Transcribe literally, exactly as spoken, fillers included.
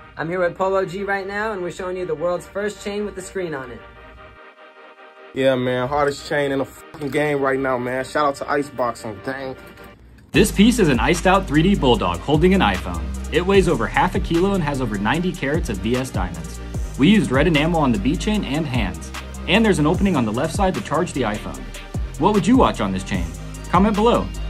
I'm here with Polo G right now, and we're showing you the world's first chain with the screen on it. Yeah, man, hardest chain in the fucking game right now, man. Shout out to Icebox on dang. This piece is an iced out three D Bulldog holding an iPhone. It weighs over half a kilo and has over ninety carats of V S diamonds. We used red enamel on the B chain and hands. And there's an opening on the left side to charge the iPhone. What would you watch on this chain? Comment below.